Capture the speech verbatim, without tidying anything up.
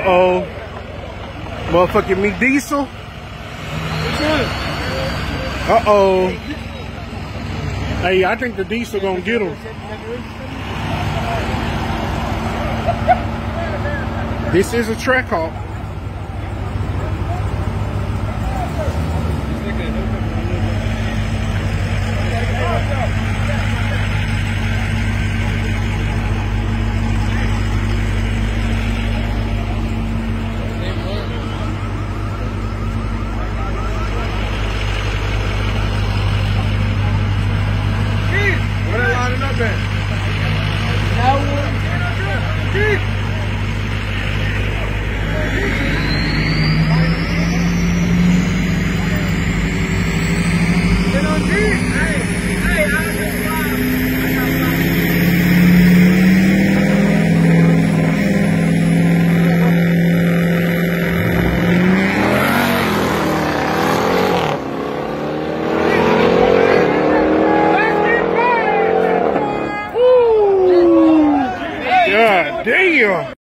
Uh-oh. Motherfucking me diesel. Uh-oh. Hey, I think the diesel gonna get him. This is a Trackhawk. Where they lining up at? Get on G. Hey, hey, I God damn.